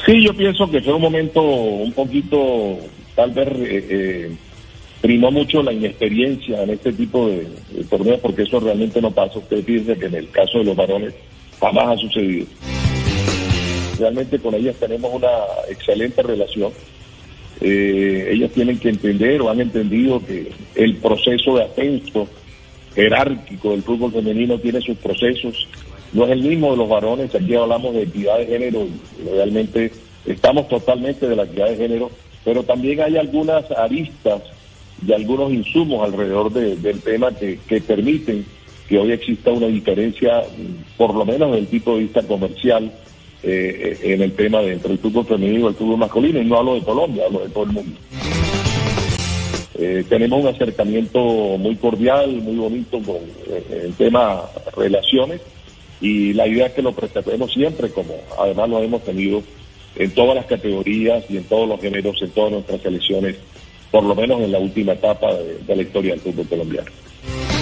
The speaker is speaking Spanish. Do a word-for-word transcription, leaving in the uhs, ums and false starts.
Sí, yo pienso que fue un momento un poquito, tal vez eh, eh, primó mucho la inexperiencia en este tipo de, de torneos, porque eso realmente no pasa. Usted piensa que en el caso de los varones jamás ha sucedido. Realmente con ellas tenemos una excelente relación. Eh, ellas tienen que entender o han entendido que el proceso de ascenso jerárquico del fútbol femenino tiene sus procesos, no es el mismo de los varones. Aquí hablamos de equidad de género y realmente estamos totalmente de la equidad de género, pero también hay algunas aristas y algunos insumos alrededor de, del tema que, que permiten que hoy exista una diferencia, por lo menos desde el punto de vista comercial, eh, en el tema de entre el fútbol femenino y el fútbol masculino, y no hablo de Colombia, hablo de todo el mundo. Eh, tenemos un acercamiento muy cordial, muy bonito con eh, el tema relaciones, y la idea es que lo preservemos siempre, como además lo hemos tenido en todas las categorías y en todos los géneros, en todas nuestras selecciones, por lo menos en la última etapa de, de la historia del fútbol colombiano.